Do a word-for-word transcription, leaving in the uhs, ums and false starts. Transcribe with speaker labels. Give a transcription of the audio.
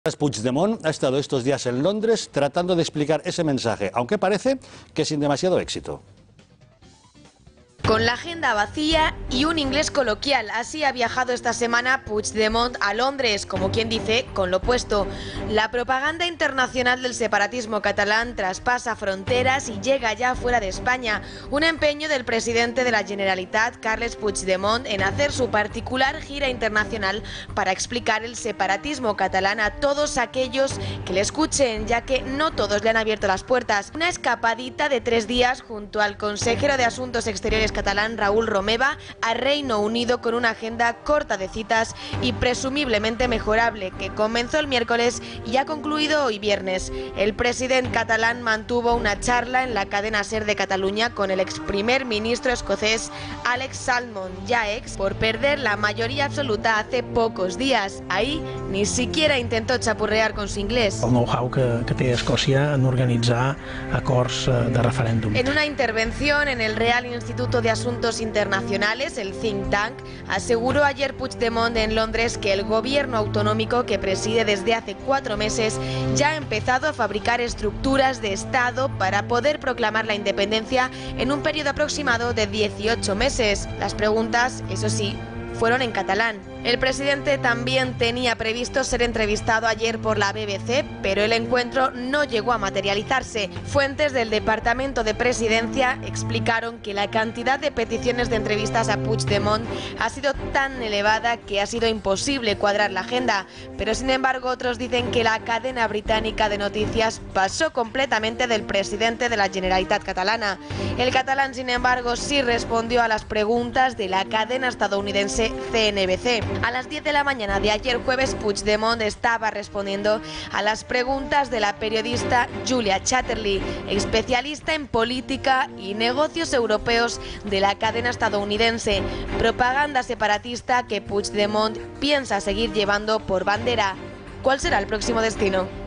Speaker 1: Puigdemont ha estado estos días en Londres tratando de explicar ese mensaje, aunque parece que sin demasiado éxito.
Speaker 2: Con la agenda vacía y un inglés coloquial, así ha viajado esta semana Puigdemont a Londres, como quien dice, con lo opuesto. La propaganda internacional del separatismo catalán traspasa fronteras y llega ya fuera de España. Un empeño del presidente de la Generalitat, Carles Puigdemont, en hacer su particular gira internacional para explicar el separatismo catalán a todos aquellos que le escuchen, ya que no todos le han abierto las puertas. Una escapadita de tres días junto al consejero de Asuntos Exteriores catalán Raúl Romeva a Reino Unido, con una agenda corta de citas y presumiblemente mejorable, que comenzó el miércoles y ha concluido hoy viernes. El presidente catalán mantuvo una charla en la cadena SER de Cataluña con el ex primer ministro escocés Alex Salmond, ya ex, por perder la mayoría absoluta hace pocos días. Ahí ni siquiera intentó chapurrear con su inglés.
Speaker 3: El know-how que, que té Escòcia en organitzar acords de referèndum.
Speaker 2: En una intervención en el Real Instituto de Asuntos Internacionales, el think tank, aseguró ayer Puigdemont en Londres que el gobierno autonómico que preside desde hace cuatro meses ya ha empezado a fabricar estructuras de Estado para poder proclamar la independencia en un periodo aproximado de dieciocho meses. Las preguntas, eso sí, fueron en catalán. El presidente también tenía previsto ser entrevistado ayer por la B B C, pero el encuentro no llegó a materializarse. Fuentes del Departamento de Presidencia explicaron que la cantidad de peticiones de entrevistas a Puigdemont ha sido tan elevada que ha sido imposible cuadrar la agenda, pero sin embargo otros dicen que la cadena británica de noticias pasó completamente del presidente de la Generalitat catalana. El catalán, sin embargo, sí respondió a las preguntas de la cadena estadounidense C N B C. A las diez de la mañana de ayer jueves, Puigdemont estaba respondiendo a las preguntas de la periodista Julia Chatterley, especialista en política y negocios europeos de la cadena estadounidense, propaganda separatista que Puigdemont piensa seguir llevando por bandera. ¿Cuál será el próximo destino?